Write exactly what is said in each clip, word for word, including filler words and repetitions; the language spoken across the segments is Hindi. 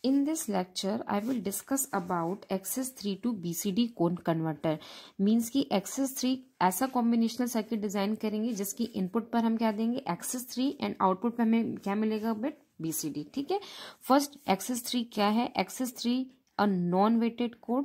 In this lecture, I will discuss about Excess three to B C D code converter. Means कि Excess थ्री ऐसा कॉम्बिनेशनल सर्किट डिजाइन करेंगे जिसकी इनपुट पर हम क्या देंगे Excess थ्री एंड आउटपुट पर हमें क्या मिलेगा बिट B C D. ठीक है. फर्स्ट Excess थ्री क्या है? Excess three a non weighted code,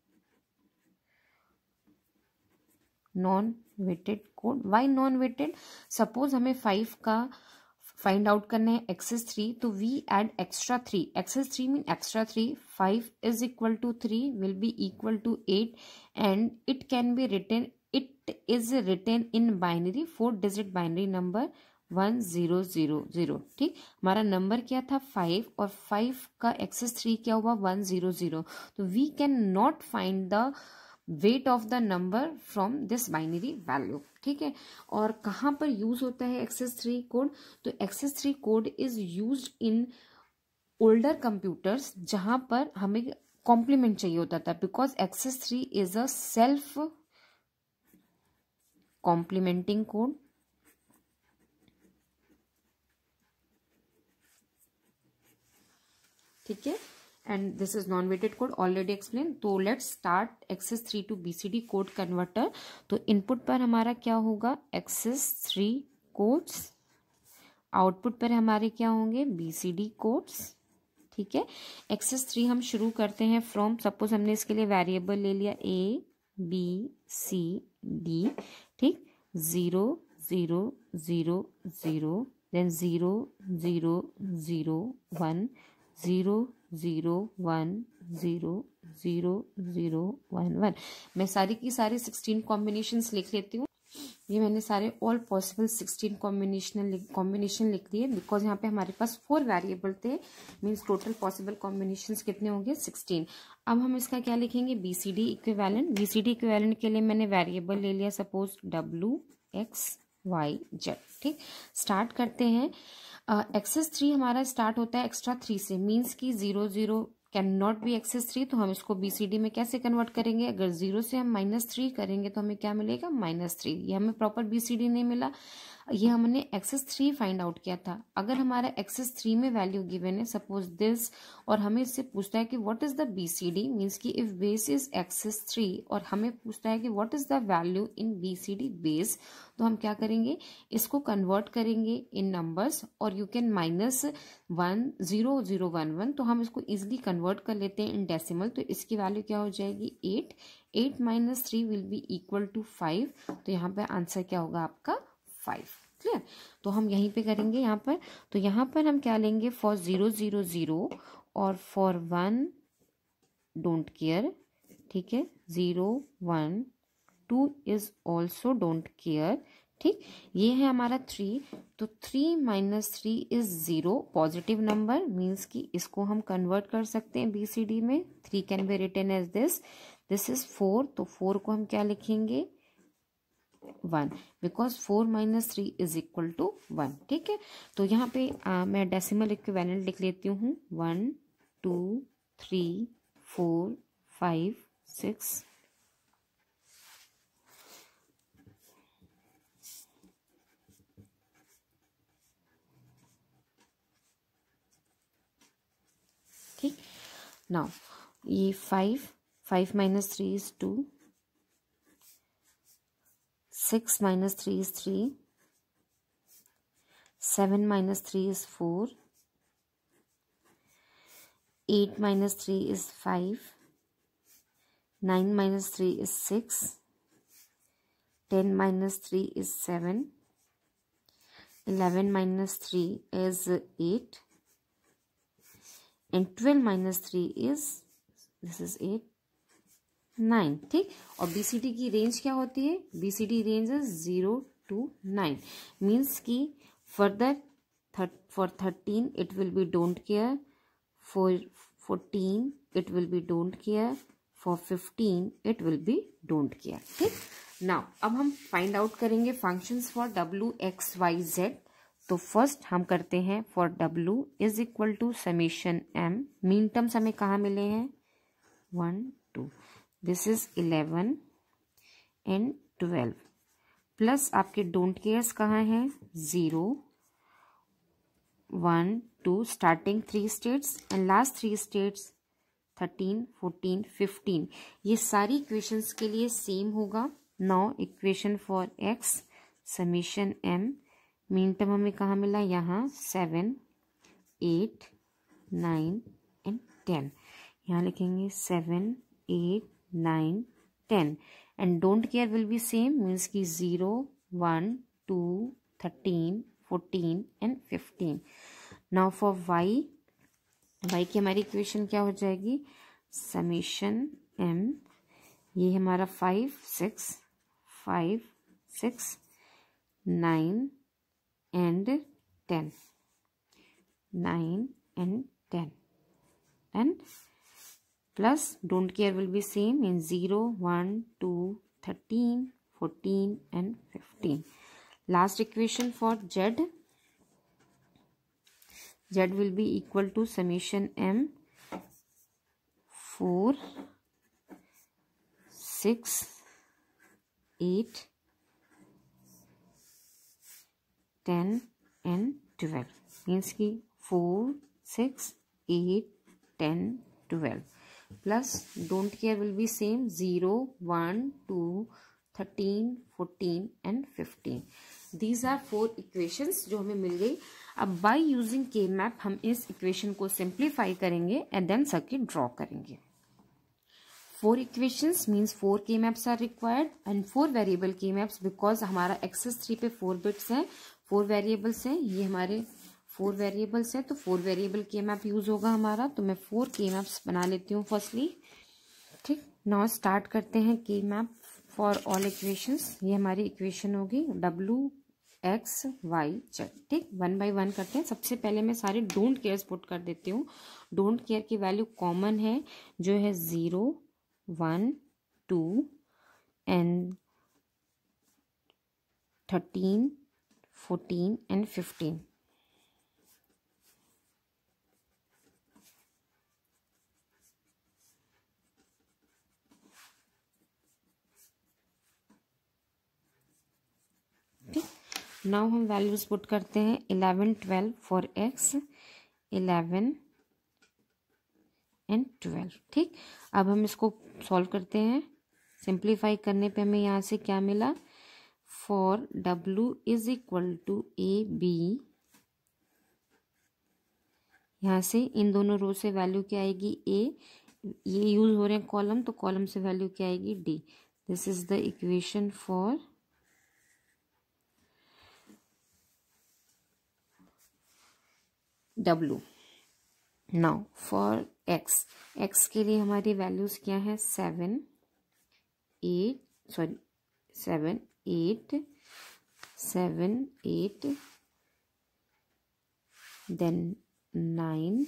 non weighted code. Why non weighted? Suppose हमें फाइव का फाइंड आउट करना है एक्सेस थ्री, तो we add extra three. Excess three mean extra three. Five is equal to three will be equal to eight and it can be written, it is written in binary, four digit binary number one zero zero zero. ठीक, हमारा नंबर क्या था फाइव और फाइव का एक्सेस थ्री क्या हुआ वन जीरो जीरो. तो we can not find the weight of the number from this binary value. ठीक है. और कहाँ पर यूज होता है एक्सेस थ्री कोड? तो excess three code is used in older computers जहां पर हमें कॉम्प्लीमेंट चाहिए होता था, because excess three is a self complementing code. ठीक है. And this is non-weighted code already explained. तो let's start Excess three to B C D code converter. तो इनपुट पर हमारा क्या होगा? Excess three codes. आउटपुट पर हमारे क्या होंगे? B C D codes. ठीक है. Excess थ्री हम शुरू करते हैं फ्रॉम, सपोज हमने इसके लिए वेरिएबल ले लिया A B C D. ठीक, zero zero zero zero, then zero zero zero one, zero zero one zero zero zero one one. मैं सारी की सारी सिक्सटीन कॉम्बिनेशंस लिख लेती हूँ. ये मैंने सारे all possible sixteen combination combination लिख दिए, बिकॉज यहाँ पे हमारे पास फोर वेरिएबल थे. मीन्स टोटल पॉसिबल कॉम्बिनेशंस कितने होंगे? सिक्सटीन. अब हम इसका क्या लिखेंगे? BCD equivalent. बीसीडी इक्विवेलेंट के लिए मैंने वेरिएबल ले लिया suppose W X Y Z. ठीक, स्टार्ट करते हैं. एक्सेस थ्री हमारा स्टार्ट होता है एक्स्ट्रा थ्री से. मीन्स की zero zero can not be excess three, तो हम इसको बीसीडी में कैसे कन्वर्ट करेंगे? अगर जीरो से हम माइनस थ्री करेंगे तो हमें क्या मिलेगा? Minus three. ये हमें प्रॉपर बीसीडी नहीं मिला. ये हमने एक्सेस थ्री फाइंड आउट किया था. अगर हमारा एक्सेस थ्री में वैल्यू गिवन है सपोज दिस, और हमें इससे पूछता है कि what is the BCD, means की if base is excess three और हमें पूछता है कि what is the value in BCD base, तो हम क्या करेंगे? इसको कन्वर्ट करेंगे इन नंबर्स. और you can minus one zero zero one one, तो हम इसको इजिली कन्वर्ट कर लेते हैं इन डेसिमल. तो इसकी वैल्यू क्या हो जाएगी? Eight. Eight minus three will be equal to five. तो यहाँ पे आंसर क्या होगा आपका? फाइव. क्लियर. तो हम यहीं पे करेंगे यहाँ पर. तो यहाँ पर हम क्या लेंगे? फॉर जीरो जीरो जीरो और फॉर वन डोंट केयर. ठीक है. Zero one two is also don't care. ठीक, ये है हमारा थ्री. तो three minus three is zero, positive number. Means कि इसको हम कन्वर्ट कर सकते हैं बीसीडी में. Three can be written as this. This is four. तो फोर को हम क्या लिखेंगे? One, because four minus three is equal to one. ठीक है. तो यहाँ पे आ, मैं डेसिमल इक्विवेलेंट लिख लेती हूँ. One two three four five six ठीक. नाउ ये five, five minus three is two, six minus three is three, seven minus three is four, eight minus three is five, nine minus three is six, ten minus three is seven, eleven minus three is eight, and twelve minus three is, this is eight, nine. ठीक. और बीसीडी की रेंज क्या होती है? BCD range is zero two nine. Means की further for thirteen it will be don't care, for fourteen it will be don't care, for fifteen it will be don't care. ठीक. नाउ अब हम फाइंड आउट करेंगे functions for W X Y Z. तो फर्स्ट हम करते हैं for W is equal to summation M. Mean terms हमें कहाँ मिले हैं? One two. This is eleven and twelve. Plus आपके डोंट केयर्स कहाँ हैं? Zero one to starting three states and last three states thirteen, fourteen, fifteen, ये सारी इक्वेशंस के लिए सेम होगा. Now equation for X summation M, minterm हमें कहाँ मिला, यहाँ seven, eight, nine and ten. यहाँ लिखेंगे seven, eight, nine, ten and don't care will be same, means की zero, one, two, thirteen, fourteen and fifteen. Now for Y, Y की हमारी इक्वेशन क्या हो जाएगी, समीशन एम, ये हमारा five, six, five, six, nine and ten, nine and ten and plus don't care will be same in zero, one, two, thirteen, fourteen and fifteen. Last equation for Z, Z will be equal to summation M, four, six, eight, ten and twelve. Means कि four, six, eight, ten, twelve. Plus don't care will be same, zero, one, two, thirteen, fourteen and fifteen. These are four equations जो हमें मिल गई. अब by using K map हम इस इक्वेशन को सिंप्लीफाई करेंगे एंड देन सर्किट ड्रॉ करेंगे. Four equations means four K maps are required and four variable K maps because हमारा एक्सेस थ्री पे फोर बिट्स हैं, फोर वेरिएबल्स हैं, ये हमारे फोर वेरिएबल्स हैं, तो four variable K map use होगा हमारा. तो मैं फोर K maps बना लेती हूँ फर्स्टली. ठीक, नाउ स्टार्ट करते हैं K map for all equations. ये हमारी इक्वेशन होगी डब्ल्यू एक्स वाई जेड. ठीक, वन बाय वन करते हैं. सबसे पहले मैं सारे डोंट केयर्स पुट कर देती हूँ. डोंट केयर की वैल्यू कॉमन है जो है zero, one, two and thirteen, fourteen and fifteen. Now हम वैल्यूज पुट करते हैं eleven, twelve for X, eleven and twelve. ठीक, अब हम इसको सॉल्व करते हैं. सिंप्लीफाई करने पे हमें यहाँ से क्या मिला, for W is equal to A B. यहाँ से इन दोनों रो से वैल्यू क्या आएगी, ए, ये यूज हो रहे हैं कॉलम, तो कॉलम से वैल्यू क्या आएगी, D. This is the equation for W. Now for x, x के लिए हमारी वैल्यूज क्या है, seven, eight, sorry seven, eight, seven, eight, then nine.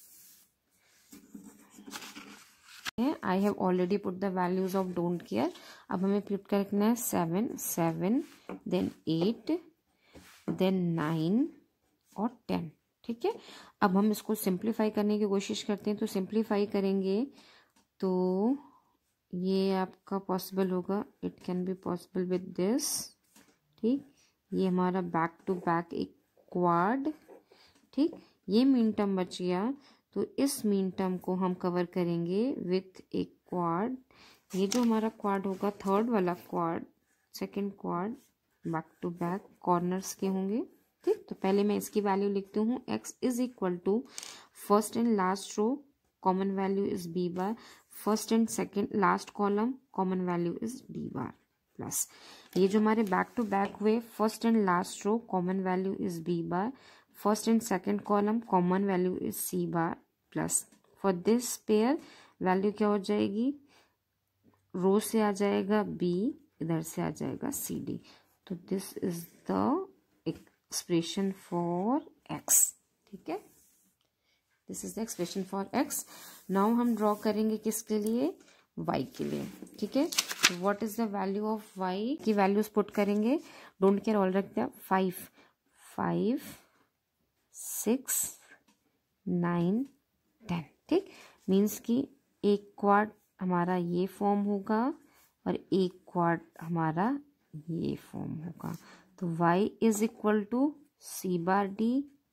I have already put the values of don't care. अब हमें पुट करना है seven, seven, then eight, then nine और टेन. ठीक है, अब हम इसको सिंप्लीफाई करने की कोशिश करते हैं. तो सिंप्लीफाई करेंगे तो ये आपका पॉसिबल होगा, it can be possible with this. ठीक, ये हमारा बैक टू बैक एक क्वाड. ठीक, ये मीन टर्म बच गया, तो इस मीन टर्म को हम कवर करेंगे विथ एक क्वाड. ये जो हमारा क्वाड होगा, थर्ड वाला quad, second quad, back to back corners के होंगे. ठीक, तो पहले मैं इसकी वैल्यू लिखती हूँ. x is equal to first and last row, common value is b bar, first and second last column, common value is d bar, plus ये जो हमारे बैक टू बैक हुए, first and last row, common value is b bar, first and second column, common value is c bar, plus for this pair value क्या हो जाएगी, रो से आ जाएगा b, इधर से आ जाएगा c d. तो this is the expression for x. ठीक है, this is the expression for x. Now हम ड्रॉ करेंगे किसके लिए, y के लिए. ठीक है, what is the value of y की वैल्यूज पुट करेंगे. डोंट केयर ऑल रखते हैं, five, five, six, nine, ten. ठीक, मीन्स कि एक क्वाड हमारा ये फॉर्म होगा और एक क्वाड हमारा ये फॉर्म होगा. तो y is equal to C bar D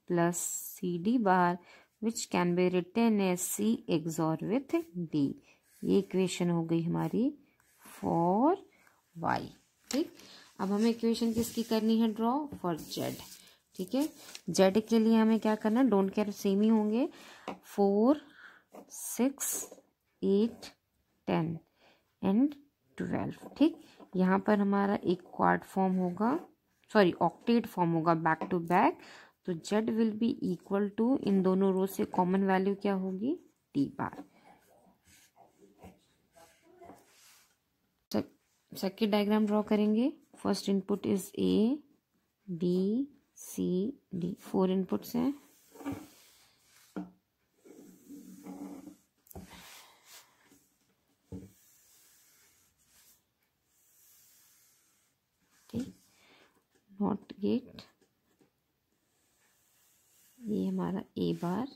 plus C D bar which can be written as C XOR with D. ये इक्वेशन हो गई हमारी फॉर वाई। ठीक, अब हमें इक्वेशन किसकी करनी है ड्रॉ? For Z. ठीक है, जेड के लिए हमें क्या करना है? डोंट केयर, सेम ही होंगे। Four, six, eight, ten and twelve. ठीक, यहाँ पर हमारा एक क्वाड फॉर्म होगा, सॉरी ऑक्टेट फॉर्म होगा बैक टू बैक। तो Z will be equal to, इन दोनों रो से कॉमन वैल्यू क्या होगी? D bar. Circuit diagram draw करेंगे। First input is A B C D, four inputs हैं। ठीक, नॉट गेट, ये हमारा A bar,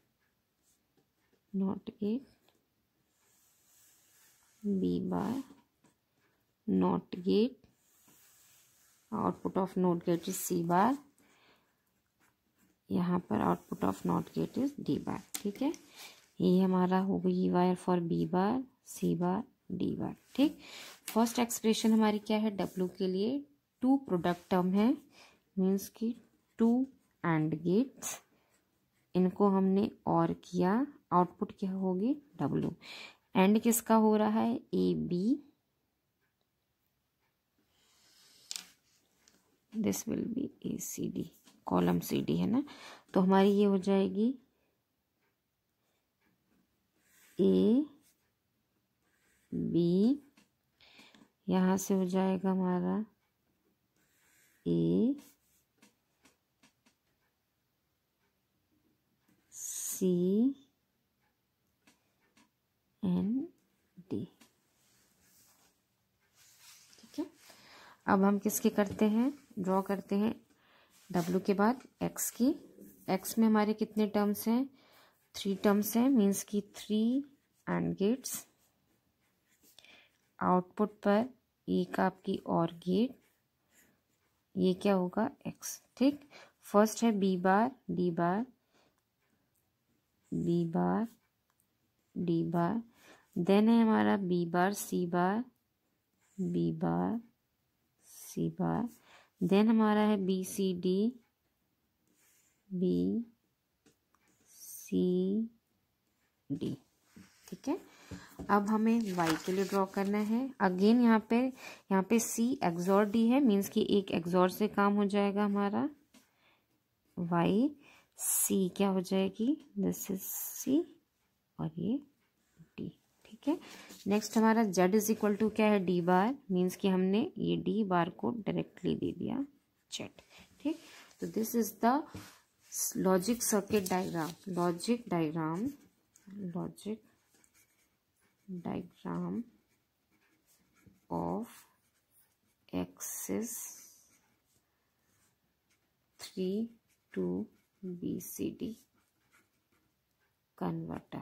not gate, B bar, not gate, output of not gate is C bar, यहाँ पर output of not gate is D bar. ठीक है, ये हमारा हो गई wire for B bar, C bar, D bar. ठीक, फर्स्ट एक्सप्रेशन हमारी क्या है? डब्ल्यू के लिए टू प्रोडक्ट टर्म है, मीन्स की टू एंड गेट्स, इनको हमने और किया, आउटपुट क्या होगी? डब्ल्यू। एंड किसका हो रहा है? A B, this will be A C D, column C D है ना। तो हमारी ये हो जाएगी ए बी, यहाँ से हो जाएगा हमारा ए सी एंड डी। ठीक है, अब हम किसके करते हैं? ड्रॉ करते हैं डब्ल्यू के बाद एक्स की। एक्स में हमारे कितने टर्म्स हैं? थ्री टर्म्स हैं, मीन्स की थ्री एंड गेट्स। आउटपुट पर एक आपकी और गेट, ये क्या होगा? एक्स। ठीक, फर्स्ट है B bar, D bar, B bar, D bar, then है हमारा B bar, C bar, B bar, C bar, then हमारा है B C D, B C D. ठीक है, अब हमें y के लिए ड्रॉ करना है। अगेन यहाँ पे यहाँ पे c एक्सॉर d है, मीन्स कि एक एक्सॉर से काम हो जाएगा हमारा। y c क्या हो जाएगी? दिस इज c और ये d। ठीक है, नेक्स्ट हमारा z इज इक्वल टू क्या है? d बार, मीन्स कि हमने ये d बार को डायरेक्टली दे दिया z। ठीक, तो this is the logic circuit diagram, logic diagram, logic diagram of Excess three to B C D converter.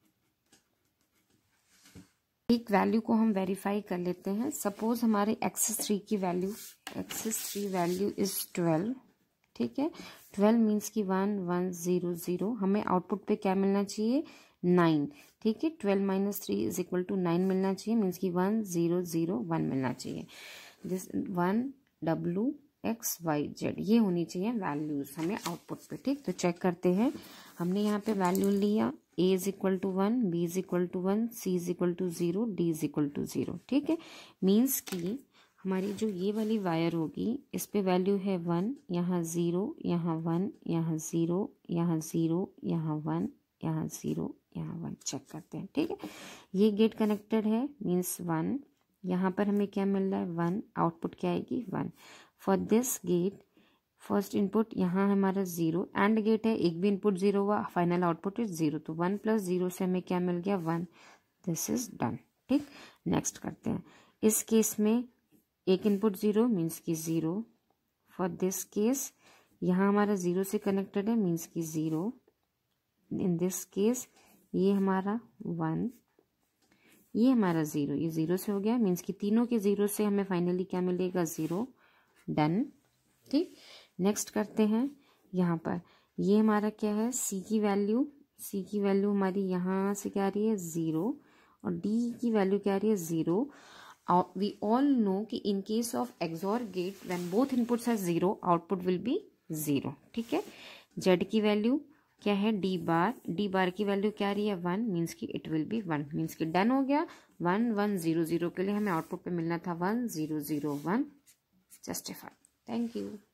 एक वैल्यू को हम वेरीफाई कर लेते हैं। सपोज हमारे एक्सेस थ्री की वैल्यू, excess three value is twelve. ठीक है, ट्वेल्व मीन्स की वन वन जीरो जीरो, हमें आउटपुट पे क्या मिलना चाहिए? नाइन। ठीक है, twelve minus three is equal to nine मिलना चाहिए, मीन्स की वन जीरो जीरो वन मिलना चाहिए। This one W X Y Z, ये होनी चाहिए वैल्यूज हमें आउटपुट पे। ठीक, तो चेक करते हैं। हमने यहाँ पे वैल्यू लिया, A is equal to one, B is equal to one, C is equal to zero, D is equal to zero. ठीक है, मीन्स की हमारी जो ये वाली वायर होगी, इस पे वैल्यू है वन, यहाँ जीरो, यहाँ वन, यहाँ जीरो, यहाँ जीरो, यहाँ वन, यहाँ जीरो, यहाँ वन। चेक करते हैं। ठीक है, ये गेट कनेक्टेड है, मीन्स वन। यहाँ पर हमें क्या मिल रहा है? वन। आउटपुट क्या आएगी? One. For this gate first input यहाँ हमारा जीरो, एंड गेट है, एक भी इनपुट जीरो हुआ, फाइनल आउटपुट इज जीरो। तो वन प्लस जीरो से हमें क्या मिल गया? वन। This is done. ठीक, नेक्स्ट करते हैं। इस केस में एक इनपुट जीरो, मीन्स की जीरो। फॉर दिस केस यहाँ हमारा जीरो से कनेक्टेड है, मीन्स की जीरो। इन दिस केस ये हमारा वन, ये हमारा जीरो, ये जीरो से हो गया, मीन्स कि तीनों के जीरो से हमें फाइनली क्या मिलेगा? जीरो। डन। ठीक, नेक्स्ट करते हैं। यहाँ पर ये हमारा क्या है, सी की वैल्यू, सी की वैल्यू हमारी यहाँ से क्या आ रही है ज़ीरो, और डी की वैल्यू क्या आ रही है ज़ीरो। वी ऑल नो कि in case of XOR gate when both inputs are zero output will be zero. ठीक है, जेड की वैल्यू क्या है, डी बार, डी बार की वैल्यू क्या आ रही है वन, मीन्स कि it will be one, means कि डन हो गया। वन वन ज़ीरो ज़ीरो के लिए हमें आउटपुट पे मिलना था one zero zero one, justify. Thank you.